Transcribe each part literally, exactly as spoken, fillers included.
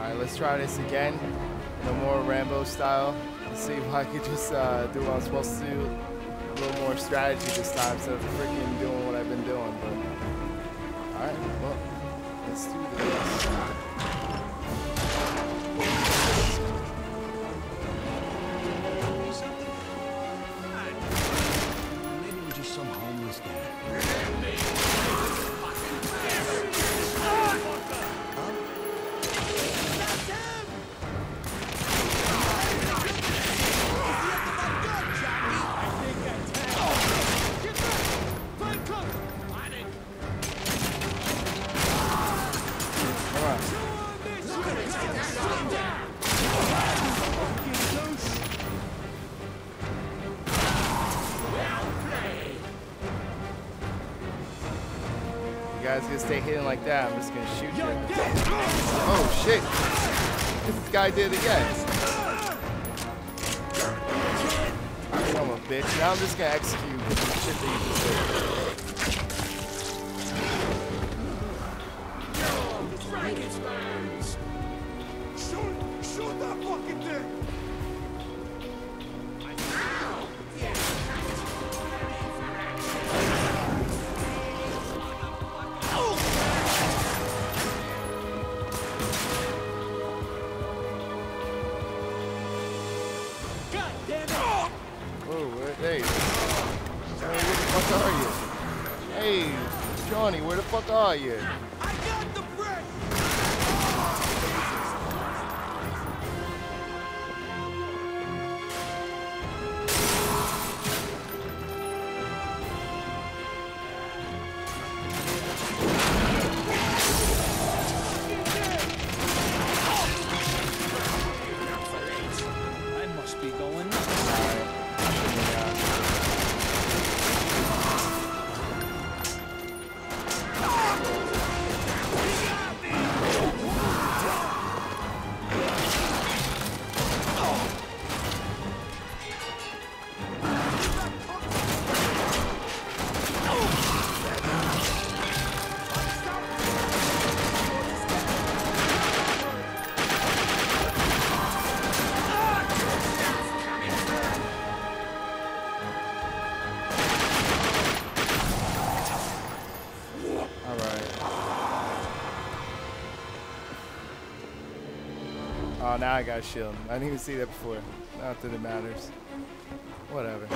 Alright, let's try this again. No more Rambo style. Let's see if I could just uh, do what I'm supposed to do. A little more strategy this time instead of freaking doing what I've been doing. But alright, well, let's do this. Maybe we're just some homeless guy. You guys gonna stay hitting like that, I'm just gonna shoot you. Oh shit! This guy did it again. I'm a bitch. Now I'm just gonna execute the shit that you just did. Shoot! Shoot that fucking thing! Hey, where the fuck are you? Hey, Johnny, where the fuck are you? I got the brick! I must be going nuts. Oh, now I got a shield. I didn't even see that before. Not that it matters. Whatever.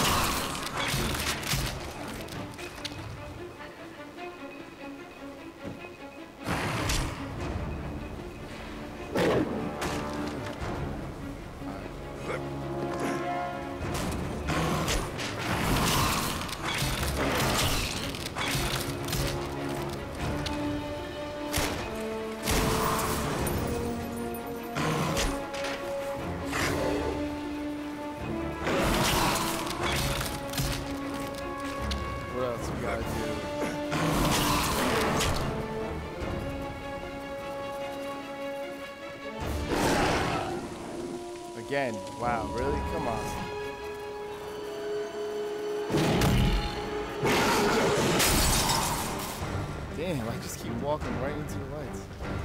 What else we gotta do? Again, wow, really? Come on. Damn, I just keep walking right into the lights.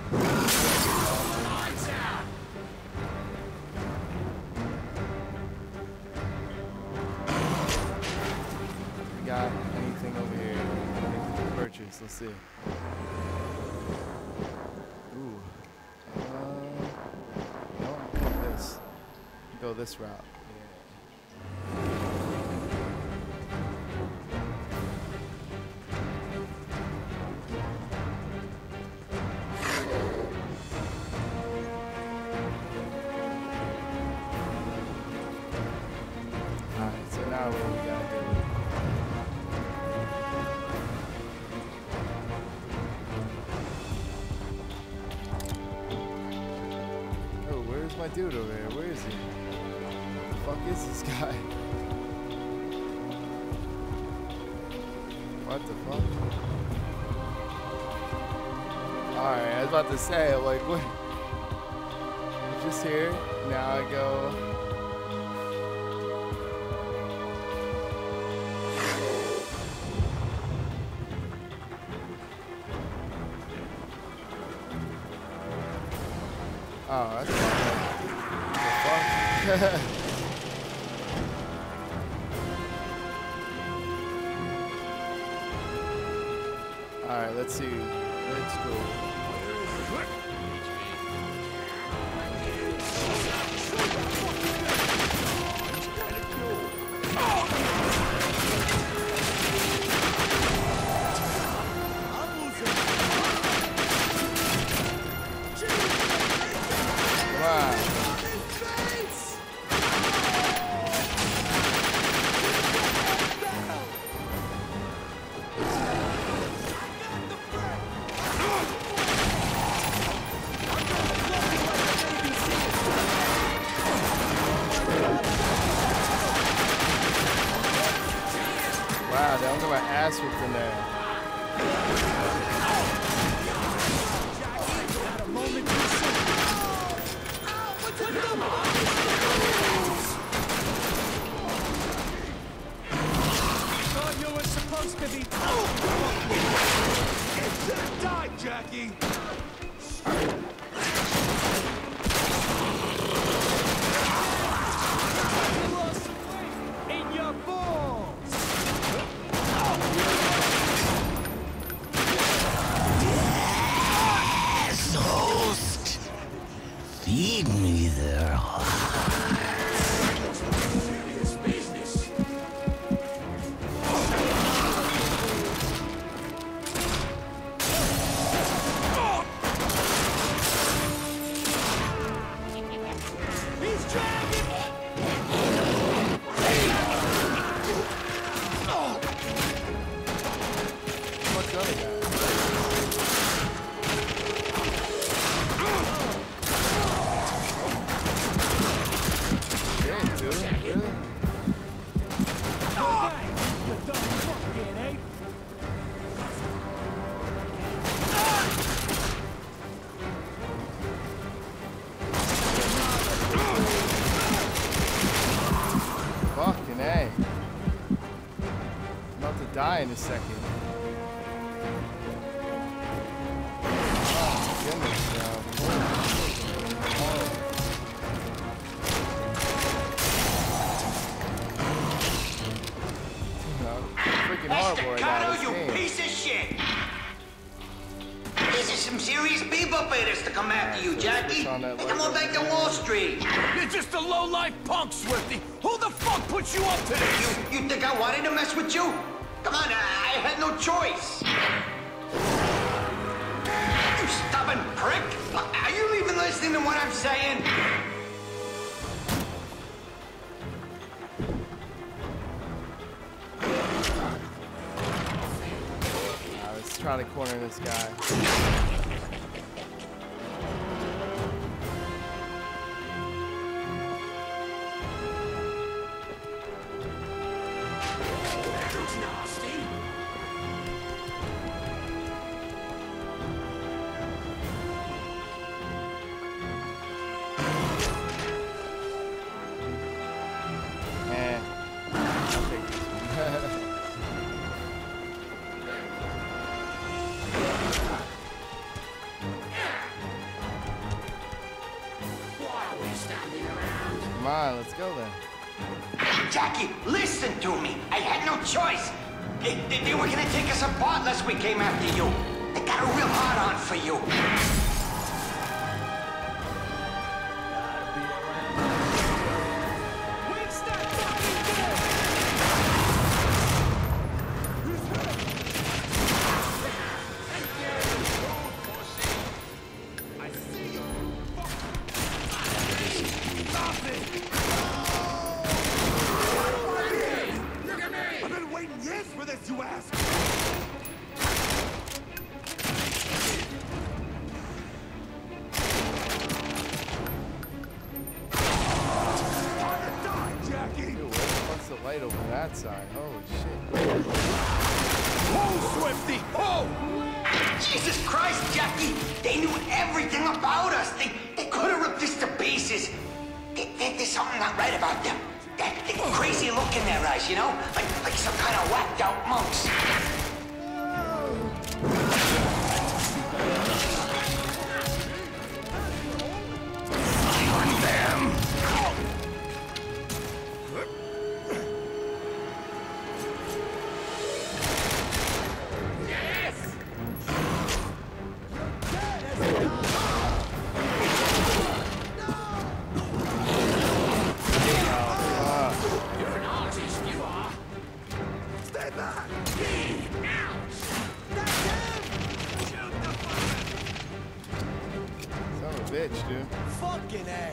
Got anything over here? Anything to purchase? Let's see. Ooh. Uh, no, I'll go this. Go this route. Yeah. Alright, so now what we gotta do? My dude over here, where is he? What the fuck is this guy? What the fuck? Alright, I was about to say, I'm like, what? I'm just here, now I go. Oh, that's what the fuck? Alright, let's see. Let's go. Wow, they don't got my ass whipped in there. Thought you were supposed to be. You should have died, Jackie. You lost weight in your balls. Yes, host. Feed me their hearts. Serious business. He's dragging. What's the other guy? Shit, dude. Really? You dumb fucking ape. Fucking A. I'm about to die in a second. Oh, goodness, freaking horrible right now, this you game. piece of shit! These are some serious people beaters to come after you, Jackie. Make them look like the Wall Street. You're just a low-life punk, Swifty. Who the fuck put you up to this? You, you think I wanted to mess with you? Come on, I, I had no choice. You stubborn prick! Are you even listening to what I'm saying? Uh, let's try to corner this guy. Eh. I'll take this one. Come on, let's go then. Jackie, listen to me. I had no choice. They, they, they were gonna take us apart unless we came after you. They got a real hard on for you. Reach that fucking door! I see you. Stop it! I've been waiting years for this, you ass! Time to die, Jackie! Dude, where the fuck's the light over that side? Holy shit. Oh, Swifty! Oh! Jesus Christ, Jackie! They knew everything about us. They they could have ripped us to pieces. They, they, there's something not right about them. That, that crazy look in their eyes, you know? Like like some kind of whacked out monks. bitch, dude. Fucking A.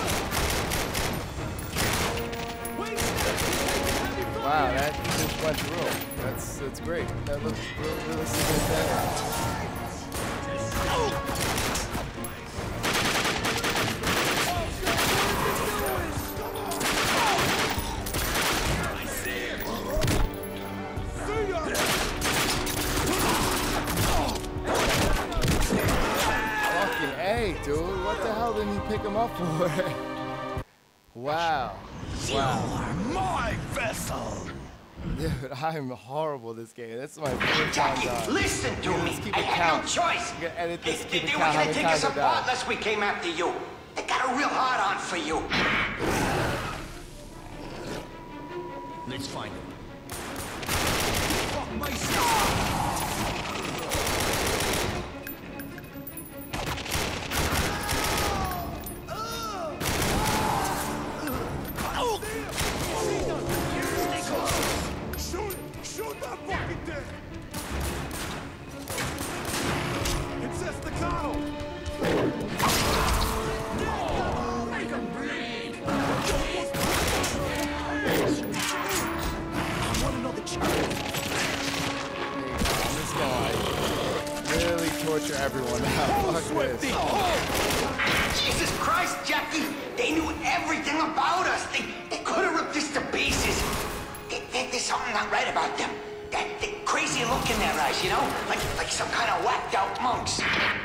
Wow, that just went through. That's that's great. That looks real realistic and better. Fucking A, dude. What the hell didn't he pick him up for? Wow. Wow. My vessel. Dude, I'm horrible at this game. That's my first time Jackie, done. listen to Yeah, me. let's keep I it had count. no choice. You gotta edit this, They, keep they, it they were count how gonna many take times us I apart died. unless we came after you. They got a real hard on for you. Let's find him. Fuck myself. Shoot! Shoot that fucking thing! It's Estacado! Make him bleed! I want another chance. I'm just gonna like, really torture everyone now. Fuck this. Jesus Christ, Jackie! They knew everything about us. They, they could have ripped us to pieces. They, they, there's something not right about them. That the crazy look in their eyes, you know? Like like some kind of whacked out monks.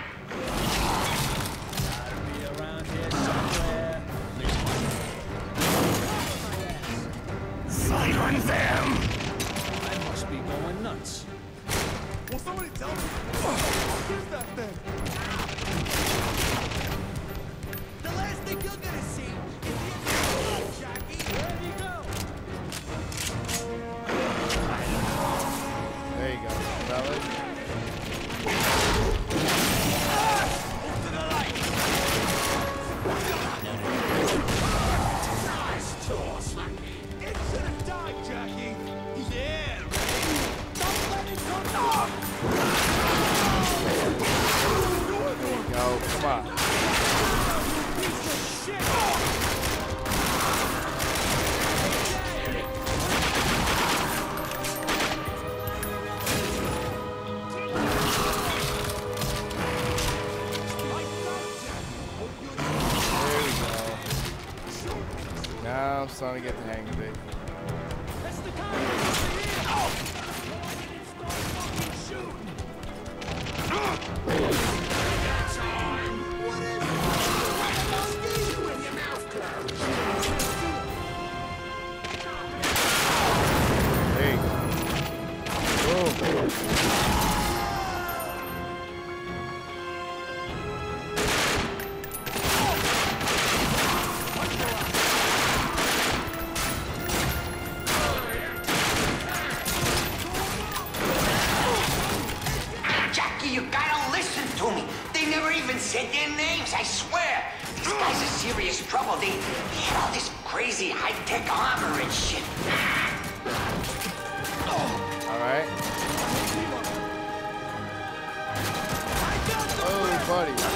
Be around here somewhere. Let's find him. Silence them! I must be going nuts. Will somebody tell me? What is that thing? The last thing you're gonna see is the end of Jackie. Where'd he go? There you go, fellas. Move to the light! Nice toss. It should have died, Jackie. Yeah, ready? Don't let it come off! There you go. Come on. Piece of shit! There we go. Now I'm starting to get the hang of it. That's the kind of There you go. Boom. Jackie, you gotta listen to me. They never even said their names, I swear. These guys are serious trouble. They, they had all this crazy high-tech armor and shit. All right. Oh, buddy.